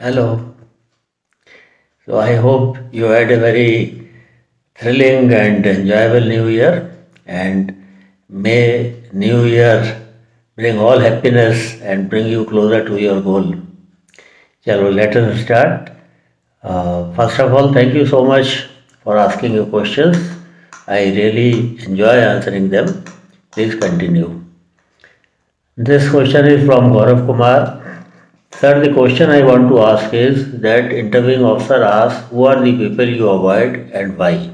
Hello. So I hope you had a very thrilling and enjoyable New Year, and may New Year bring all happiness and bring you closer to your goal. Chalo, let us start. First of all, thank you so much for asking your questions. I really enjoy answering them. Please continue. This question is from Gaurav Kumar. Sir, the question I want to ask is that interviewing officer asks who are the people you avoid and why.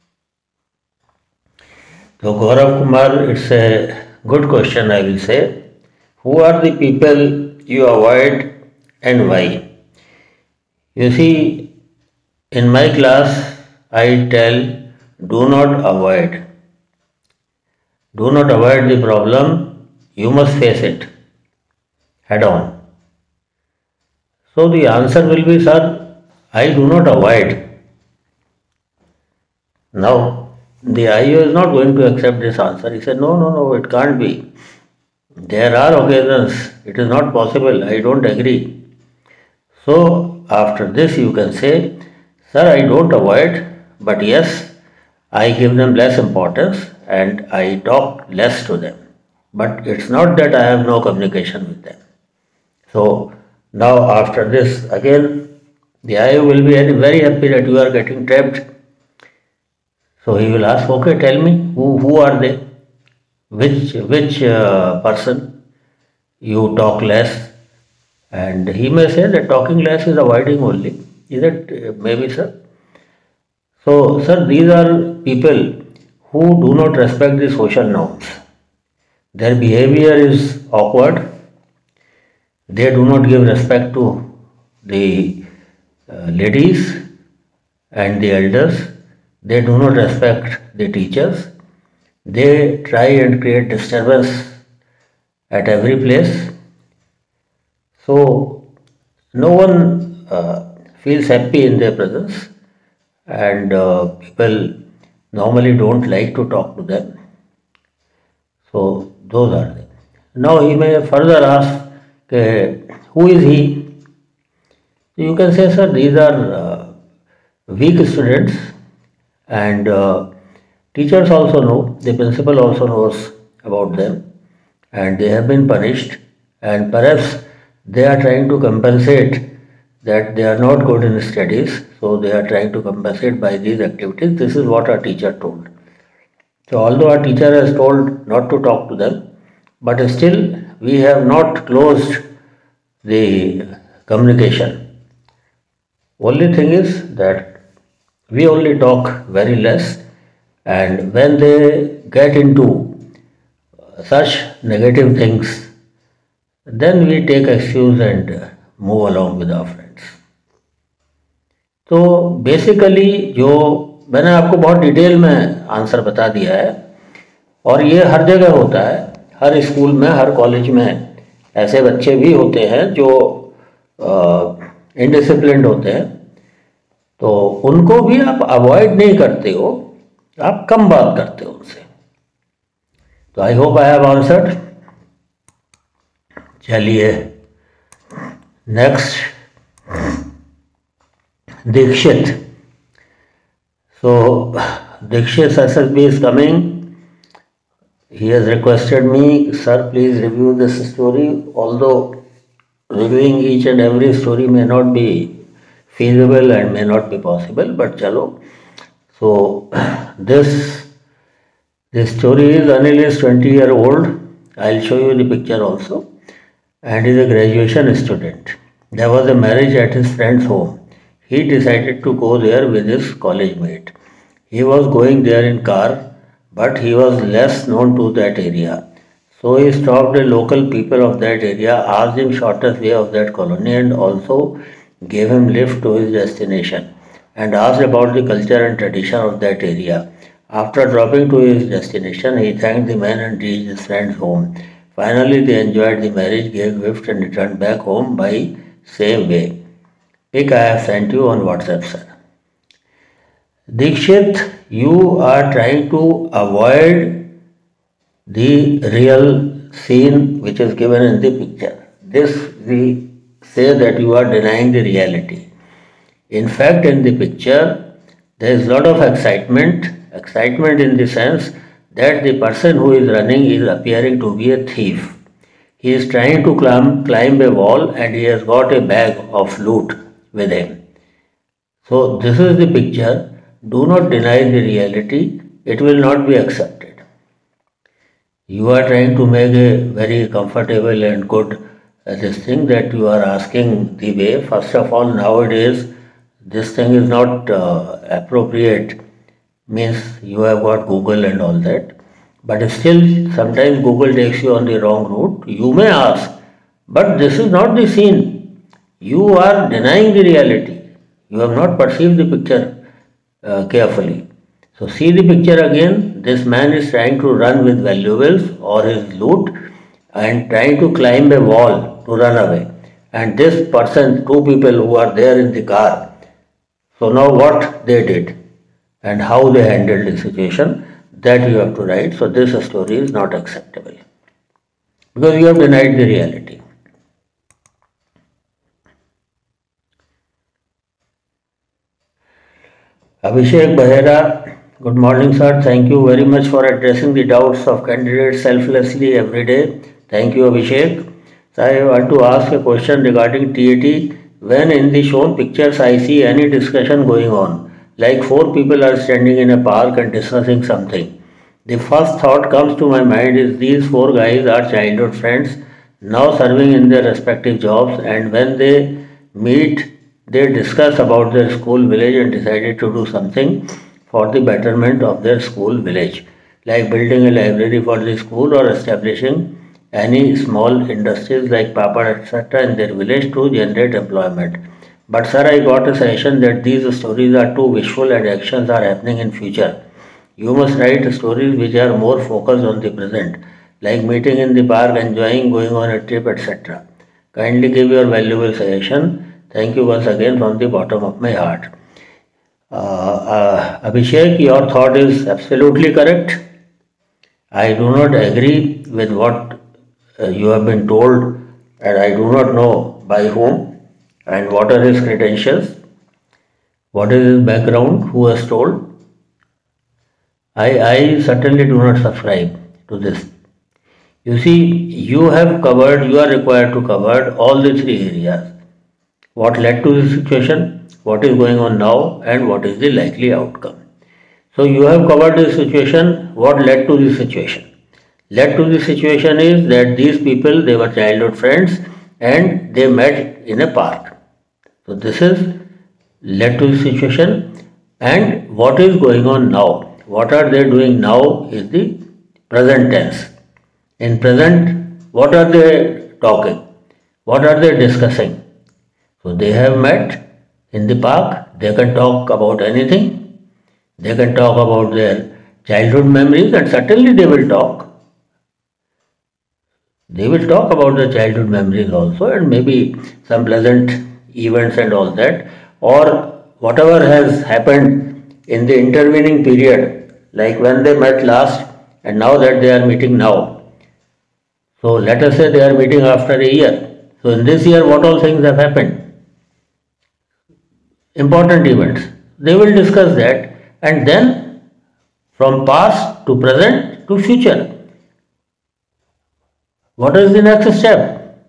So Gaurav Kumar, it's a good question I will say. Who are the people you avoid and why? You see, in my class I tell do not avoid. Do not avoid the problem, you must face it head on. So the answer will be, sir, I do not avoid. Now, the IO is not going to accept this answer. He said, no, no, no, it can't be. There are occasions, it is not possible, I don't agree. So, after this, you can say, sir, I don't avoid, but yes, I give them less importance and I talk less to them. But it's not that I have no communication with them. So, now after this, again, the IO will be very happy that you are getting trapped. So he will ask, okay, tell me, who are they? Which person you talk less? And he may say that talking less is avoiding only. Is it maybe, sir? So, sir, these are people who do not respect the social norms. Their behavior is awkward. They do not give respect to the ladies and the elders. They do not respect the teachers. They try and create disturbance at every place. So no one feels happy in their presence, and people normally don't like to talk to them. So those are they. Now he may further ask, who is he? You can say, sir, these are weak students, and teachers also know, the principal also knows about them, and they have been punished, and perhaps they are trying to compensate that they are not good in studies, so they are trying to compensate by these activities. This is what our teacher told. So although our teacher has told not to talk to them, but still we have not closed the communication. Only thing is that we only talk very less, and when they get into such negative things, then we take excuse and move along with our friends. तो basically जो मैंने आपको बहुत detail में answer बता दिया है, और ये हर जगह होता है, हर स्कूल में, हर कॉलेज में ऐसे बच्चे भी होते हैं जो इनडिसिप्लिन्ड होते हैं, तो उनको भी आप अवॉइड नहीं करते हो, आप कम बात करते हो उनसे. तो I hope I have answered. चलिए next, Dikshit. So Dikshit SSB is coming. He has requested me, sir, please review this story. Although reviewing each and every story may not be feasible and may not be possible, but chalo. So this story is Anil is 20-year-old. I'll show you the picture also, and is a graduation student. There was a marriage at his friend's home. He decided to go there with his college mate. He was going there in car, but he was less known to that area. So he stopped the local people of that area, asked him shortest way of that colony, and also gave him lift to his destination, and asked about the culture and tradition of that area. After dropping to his destination, he thanked the man and reached his friend's home. Finally, they enjoyed the marriage, gave gift, and returned back home by same way. Pic I have sent you on WhatsApp, sir. Dikshit, you are trying to avoid the real scene which is given in the picture. This the say that you are denying the reality. In fact, in the picture, there is a lot of excitement in the sense that the person who is running is appearing to be a thief. He is trying to climb a wall and he has got a bag of loot with him. So this is the picture. Do not deny the reality. It will not be accepted. You are trying to make a very comfortable and good this thing that you are asking the way. First of all, nowadays this thing is not appropriate, means you have got Google and all that, but still sometimes Google takes you on the wrong route. You may ask, but this is not the scene. You are denying the reality. You have not perceived the picture carefully. So see the picture again. This man is trying to run with valuables or his loot and trying to climb a wall to run away. And this person, two people who are there in the car, so now what they did and how they handled the situation, that you have to write. So this story is not acceptable because you have denied the reality. Abhishek Bahera, good morning sir. Thank you very much for addressing the doubts of candidates selflessly every day. Thank you Abhishek. So I want to ask a question regarding TAT. When in the shown pictures I see any discussion going on, like 4 people are standing in a park and discussing something. The first thought comes to my mind is these 4 guys are childhood friends, now serving in their respective jobs, and when they meet, they discuss about their school village and decided to do something for the betterment of their school village, like building a library for the school or establishing any small industries like papad etc. in their village to generate employment. But sir, I got a suggestion that these stories are too wishful and actions are happening in future. You must write stories which are more focused on the present, like meeting in the park, enjoying, going on a trip etc. Kindly give your valuable suggestion. Thank you once again from the bottom of my heart. Abhishek, your thought is absolutely correct. I do not agree with what you have been told, and I do not know by whom and what are his credentials, what is his background, who has told. I certainly do not subscribe to this. You see, you are required to cover all the 3 areas. What led to the situation, what is going on now, and what is the likely outcome. So you have covered the situation, what led to the situation. Led to the situation is that these people, they were childhood friends and they met in a park. So this is led to the situation, and what is going on now. What are they doing now is the present tense. In present, what are they talking? What are they discussing? So they have met in the park. They can talk about anything. They can talk about their childhood memories, and certainly they will talk. They will talk about the childhood memories also, and maybe some pleasant events and all that, or whatever has happened in the intervening period, like when they met last and now that they are meeting now. So let us say they are meeting after a year. So in this year, what all things have happened? Important events. They will discuss that, and then from past to present to future. What is the next step?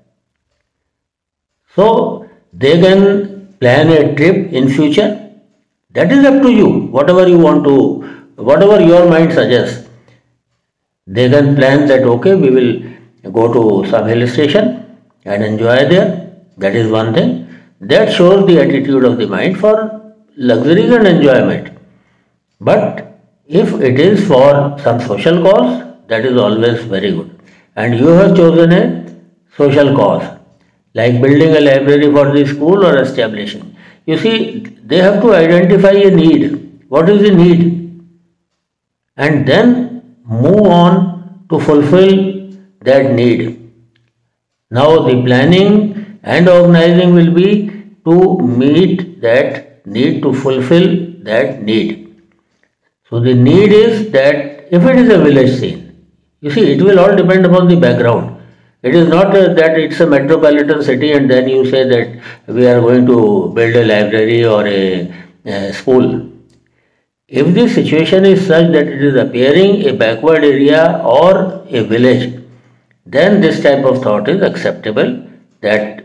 So they can plan a trip in future. That is up to you. Whatever you want to, whatever your mind suggests. They can plan that, okay, we will go to some hill station and enjoy there. That is one thing. That shows the attitude of the mind for luxuries and enjoyment. But if it is for some social cause, that is always very good. And you have chosen a social cause, like building a library for the school or establishing. You see, they have to identify a need. What is the need? And then move on to fulfill that need. Now the planning and organizing will be to meet that need, to fulfill that need. So the need is that if it is a village scene, you see, it will all depend upon the background. It is not that it's a metropolitan city and then you say that we are going to build a library or a school. If the situation is such that it is appearing a backward area or a village, then this type of thought is acceptable. That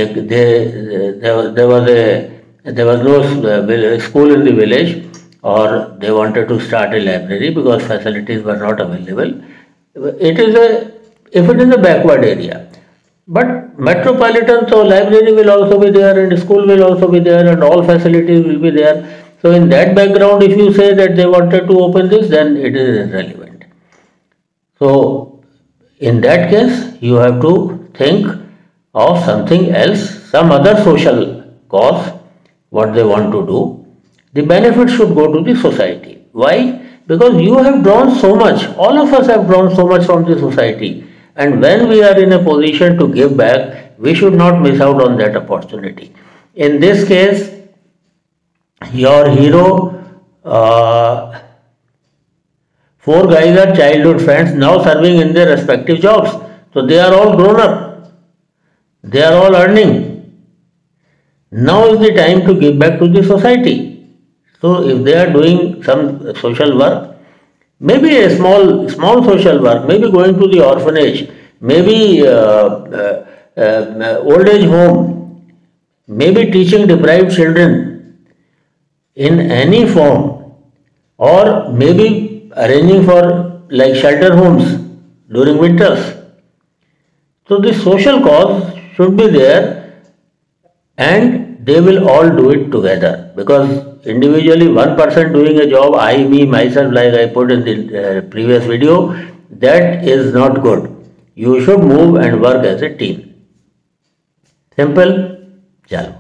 there was no school in the village, or they wanted to start a library because facilities were not available. If it is a backward area, but metropolitan, so library will also be there and school will also be there and all facilities will be there. So in that background, if you say that they wanted to open this, then it is irrelevant. So in that case, you have to think of something else, some other social cause, what they want to do. The benefit should go to the society. Why? Because you have drawn so much, all of us have drawn so much from the society. And when we are in a position to give back, we should not miss out on that opportunity. In this case, your hero, 4 guys are childhood friends now serving in their respective jobs. So they are all grown up. They are all earning. Now is the time to give back to the society. So if they are doing some social work, maybe a small social work, maybe going to the orphanage, maybe old age home, maybe teaching deprived children in any form, or maybe arranging for like shelter homes during winters. So the social cause should be there and they will all do it together, because individually one person doing a job, I, me, myself, like I put in the previous video, that is not good. You should move and work as a team. Simple? Chalo.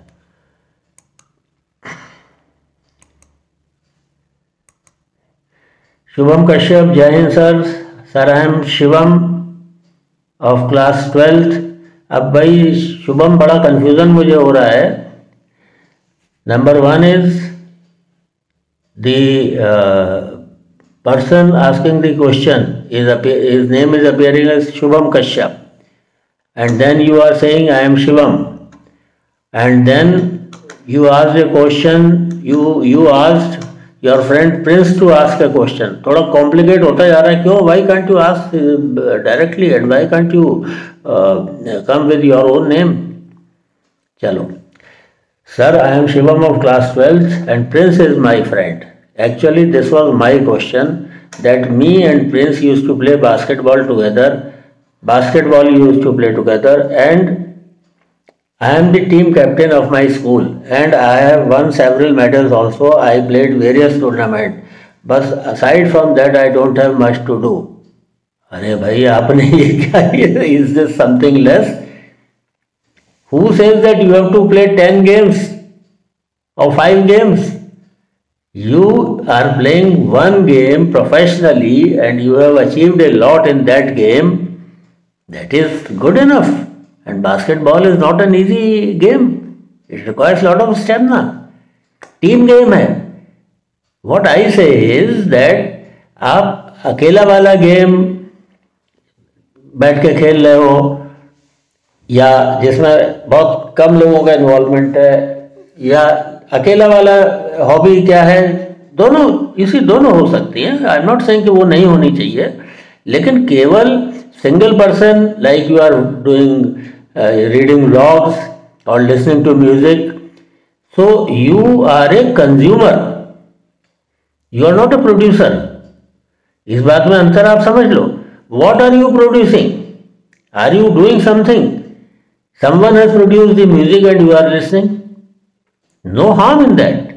Shubham Kashyap, Jai Hind sir. Sir, I am Shivam of class 12th. अब भाई शुभम बड़ा confusion मुझे हो रहा है. Number 1 is the person asking the question, his name is appearing as Shubham Kashyap, and then you are saying I am Shivam, and then you asked a question, you asked your friend Prince to ask a question. थोड़ा complicate होता जा रहा है. क्यों? Why can't you ask directly and why can't you come with your own name? चलो. Sir, I am Shivam of class 12th and Prince is my friend. Actually, this was my question, that me and Prince used to play basketball together. Basketball used to play together, and I am the team captain of my school and I have won several medals also. I played various tournaments. But aside from that, I don't have much to do. अरे भाई आपने ये क्या किया? Is this something less? Who says that you have to play 10 games or 5 games? You are playing one game professionally and you have achieved a lot in that game. That is good enough. And basketball is not an easy game. It requires a lot of stamina. Team game है. What I say is that आप अकेला वाला game बैठ के खेल रहे हो या जिसमें बहुत कम लोगों का इन्वॉल्वमेंट है, या अकेला वाला हॉबी क्या है, दोनों हो सकती है. आई एम नॉट सेइंग कि वो नहीं होनी चाहिए, लेकिन केवल single person like you are doing reading blogs or listening to music, so you are a consumer, you are not a producer. इस बात में अंतर आप समझ लो. What are you producing? Are you doing something? Someone has produced the music and you are listening. No harm in that.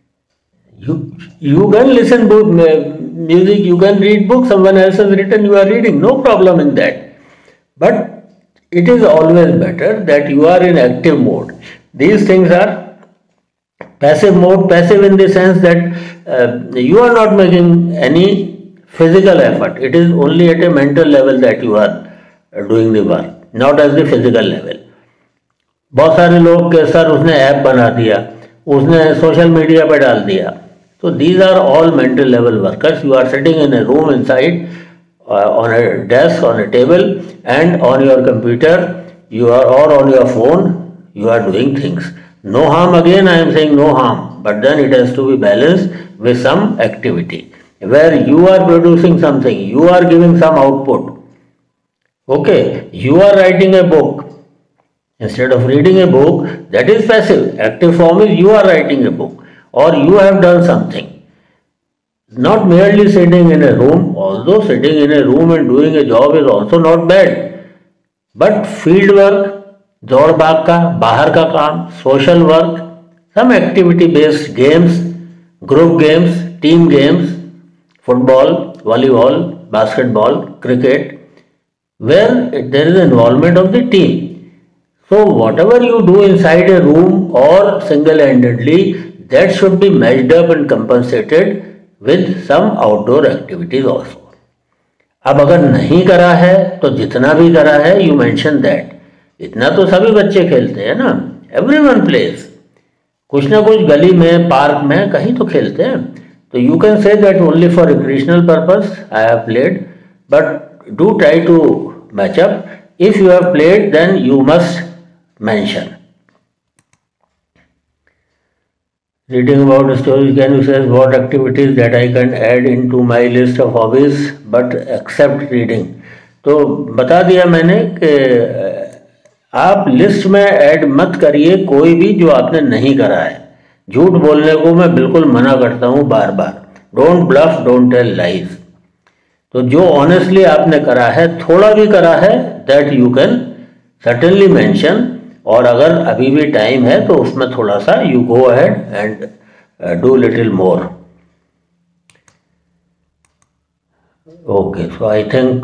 You can listen to music, you can read books someone else has written, you are reading, no problem in that. But it is always better that you are in active mode. These things are passive mode. Passive in the sense that you are not making any physical effort. It is only at a mental level that you are doing the work, not at the physical level. बहुत सारे लोग के sir उसने app बना दिया, उसने social media पर डाल दिया. So these are all mental level workers. You are sitting in a room inside on a desk, on a table, and on your computer, you are, or on your phone, you are doing things. No harm, again I am saying no harm, but then it has to be balanced with some activity where you are producing something, you are giving some output. Okay, you are writing a book. Instead of reading a book, that is passive. Active form is you are writing a book or you have done something. Not merely sitting in a room, although sitting in a room and doing a job is also not bad. But field work, दौड़ भाग का, बाहर का काम, social work, some activity based games, group games, team games, football, volleyball, basketball, cricket, where there is involvement of the team. So whatever you do inside a room or single-handedly, that should be matched up and compensated with some outdoor activities also. अब अगर नहीं करा है तो जितना भी करा है you mention that. इतना तो सभी बच्चे खेलते हैं ना, everyone plays. कुछ ना कुछ गली में, पार्क में, कहीं तो खेलते हैं. तो you can say that only for recreational purpose I have played, but do try to match up. If you have played, then you must mention. Reading about stories, can you say what activities that I can add into my list of hobbies but except reading? तो बता दिया मैंने कि आप list में add मत करिए कोई भी जो आपने नहीं करा है. झूठ बोलने को मैं बिल्कुल मना करता हूँ बार बार. Don't bluff, don't tell lies. तो जो ऑनेस्टली आपने करा है, थोड़ा भी करा है, that you can certainly mention. और अगर अभी भी टाइम है तो उसमें थोड़ा सा you go ahead and do little more. Okay, so I think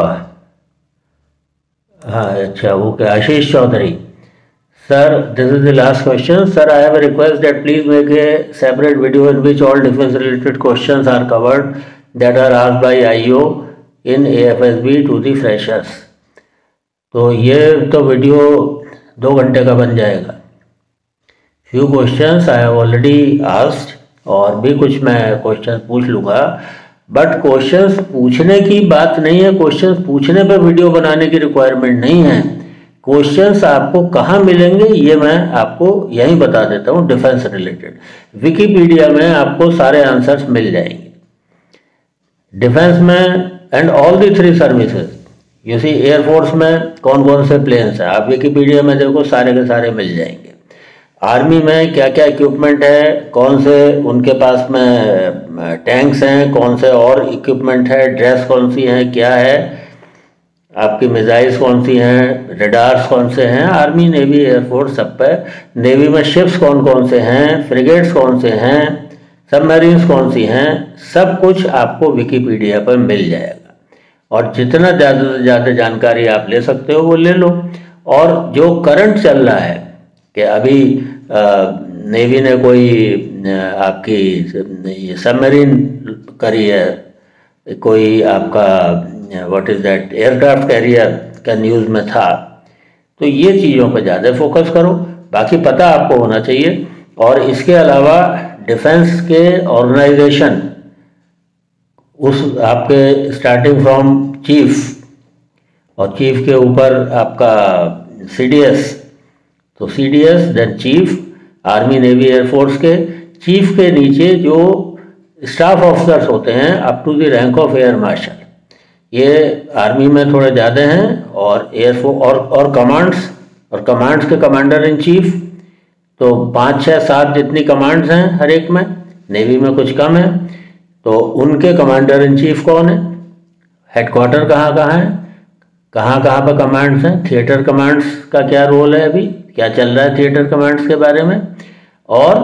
हाँ अच्छा okay. Ashish Chaudhary, sir this is the last question. Sir I have a request that please make a separate video in which all defence related questions are covered that are asked by IO in AFSB to the freshers. तो ये तो video 2 घंटे का बन जाएगा. Few questions I have already asked और भी कुछ मैं क्वेश्चंस पूछ लूँगा. बट क्वेश्चंस पूछने की बात नहीं है, क्वेश्चंस पूछने पे वीडियो बनाने की रिक्वायरमेंट नहीं है. क्वेश्चंस आपको कहाँ मिलेंगे ये मैं आपको यहीं बता देता हूँ. डिफेंस रिलेटेड विकिपीडिया में आपको सारे आंसर्स मिल जाएंगे. डिफेंस में and all the 3 services, you see air force में कौन कौन से प्लेन्स हैं आप विकिपीडिया में देखो, सारे के सारे मिल जाएंगे. आर्मी में क्या क्या इक्विपमेंट है, कौन से उनके पास में टैंक्स हैं, कौन से और इक्विपमेंट है, ड्रेस कौन सी हैं, क्या है, आपकी मिसाइल्स कौन सी हैं, रडार्स कौन से हैं, आर्मी नेवी एयरफोर्स सब पे. नेवी में शिप्स कौन कौन से हैं, फ्रिगेट्स कौन से हैं, सबमरीन्स कौन सी हैं, सब कुछ आपको विकिपीडिया पर मिल जाएगा. और जितना ज़्यादा से ज़्यादा जानकारी आप ले सकते हो वो ले लो. और जो करंट चल रहा है कि अभी नेवी ने कोई आपकी सबमरीन करी है, कोई आपका what is that aircraft carrier का न्यूज़ में था. तो ये चीज़ों पर ज़्यादा फोकस करो, बाकी पता आपको होना चाहिए. और इसके अलावा डिफेंस के ऑर्गेनाइजेशन, उस आपके स्टार्टिंग फ्रॉम चीफ और चीफ के ऊपर आपका सीडीएस, तो CDS then chief, army navy air force के चीफ के नीचे जो स्टाफ ऑफिसर्स होते हैं up to the rank of air marshal, ये आर्मी में थोड़े ज़्यादा हैं. और एयरफोर्स और कमांड्स के कमांडर इन चीफ, तो 5, 6, 7 जितनी कमांड्स हैं हर एक में. नेवी में कुछ कम है. तो उनके कमांडर इन चीफ कौन है, हेडक्वार्टर कहाँ कहाँ है, कहाँ कहाँ पर कमांड्स हैं, थिएटर कमांड्स का क्या रोल है, अभी क्या चल रहा है थिएटर कमांड्स के बारे में. और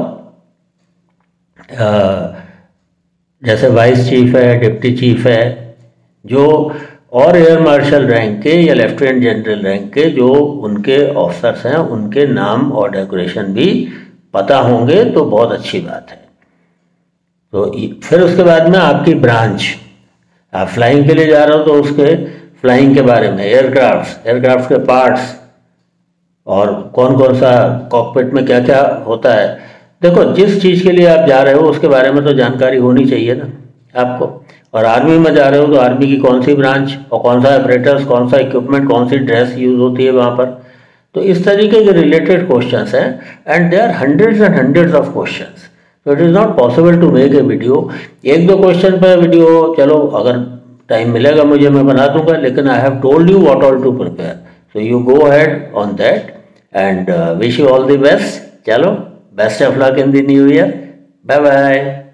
जैसे वाइस चीफ है, डिप्टी चीफ है, जो और एयर मार्शल रैंक के या लेफ्टिनेंट जनरल रैंक के जो उनके ऑफिसर्स हैं, उनके नाम और डेकोरेशन भी पता होंगे तो बहुत अच्छी बात है. तो फिर उसके बाद में आपकी ब्रांच, आप फ्लाइंग के लिए जा रहे हो तो उसके फ्लाइंग के बारे में, एयरक्राफ्ट के पार्ट्स और कौन कौन सा कॉकपिट में क्या क्या होता है. देखो जिस चीज़ के लिए आप जा रहे हो उसके बारे में तो जानकारी होनी चाहिए ना आपको. और आर्मी में जा रहे हो तो आर्मी की कौन सी ब्रांच और कौन सा ऑपरेटर्स, कौन सा इक्विपमेंट, कौन सी ड्रेस यूज़ होती है वहाँ पर। तो इस तरीके के रिलेटेड क्वेश्चंस हैं and they are hundreds and hundreds of questions. तो it is not possible to make a video. एक दो क्वेश्चन पर वीडियो चलो अगर टाइम मिलेगा मुझे मैं बना दूंगा, लेकिन I have told you what all to prepare, so you go ahead on that and wish you all the best. चलो, best of luck in the new year. Bye bye.